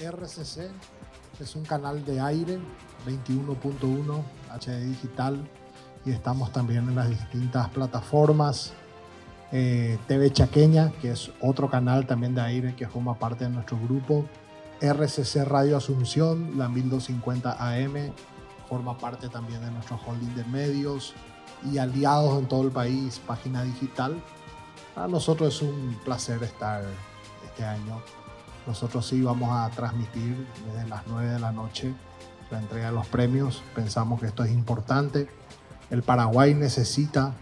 RCC, es un canal de aire 21.1 HD digital y estamos también en las distintas plataformas. TV Chaqueña, que es otro canal también de aire que forma parte de nuestro grupo. RCC Radio Asunción, la 1250 AM, forma parte también de nuestro holding de medios y aliados en todo el país, Página Digital. Para nosotros es un placer estar este año. Nosotros sí vamos a transmitir desde las 9 de la noche la entrega de los premios. Pensamos que esto es importante. El Paraguay necesita,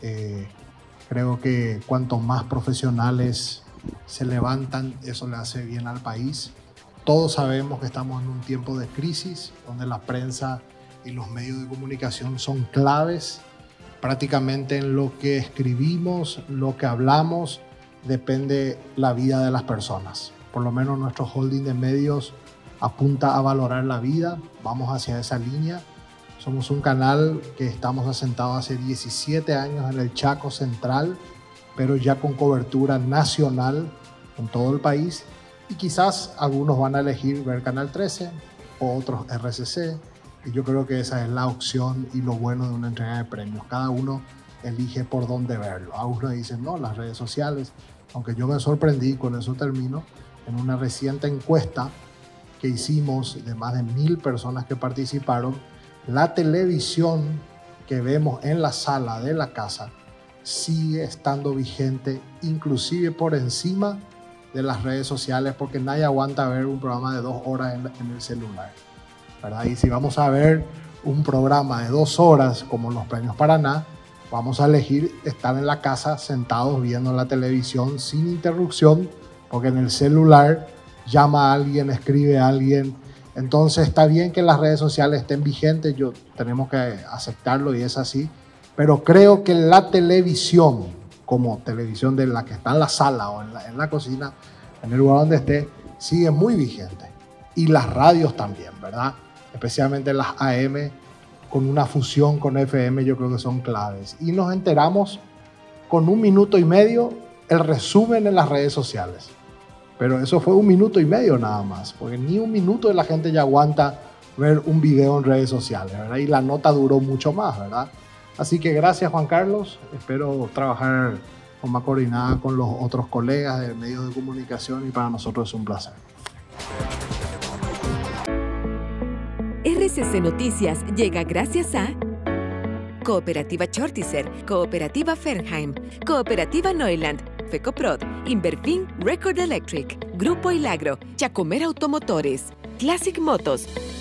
creo que cuanto más profesionales se levantan, eso le hace bien al país. Todos sabemos que estamos en un tiempo de crisis, donde la prensa y los medios de comunicación son claves. Prácticamente en lo que escribimos, lo que hablamos, depende la vida de las personas. Por lo menos nuestro holding de medios apunta a valorar la vida. Vamos hacia esa línea. Somos un canal que estamos asentados hace 17 años en el Chaco Central, pero ya con cobertura nacional en todo el país. Y quizás algunos van a elegir ver Canal 13 o otros RCC. Y yo creo que esa es la opción y lo bueno de una entrega de premios. Cada uno elige por dónde verlo. Algunos dicen, no, las redes sociales. Aunque yo me sorprendí, con eso termino, en una reciente encuesta que hicimos de más de 1000 personas que participaron, la televisión que vemos en la sala de la casa sigue estando vigente, inclusive por encima de las redes sociales, porque nadie aguanta ver un programa de 2 horas en el celular, ¿verdad? Y si vamos a ver un programa de 2 horas como los Premios Paraná, vamos a elegir estar en la casa sentados viendo la televisión sin interrupción, porque en el celular llama a alguien, escribe a alguien. Entonces está bien que las redes sociales estén vigentes, tenemos que aceptarlo y es así, pero creo que la televisión, como televisión de la que está en la sala o en la cocina, en el lugar donde esté, sigue muy vigente. Y las radios también, ¿verdad? Especialmente las AM, con una fusión con FM, yo creo que son claves. Y nos enteramos con 1 minuto y medio el resumen en las redes sociales. Pero eso fue 1 minuto y medio nada más, porque ni 1 minuto de la gente ya aguanta ver un video en redes sociales, ¿verdad? Y la nota duró mucho más, ¿verdad? Así que gracias, Juan Carlos. Espero trabajar con más coordinada con los otros colegas de medios de comunicación y para nosotros es un placer. RCC Noticias llega gracias a Cooperativa Chortizer, Cooperativa Fernheim, Cooperativa Neuland, Fecoprod, Inverfin Record Electric, Grupo Ilagro, Chacomer Automotores, Classic Motos,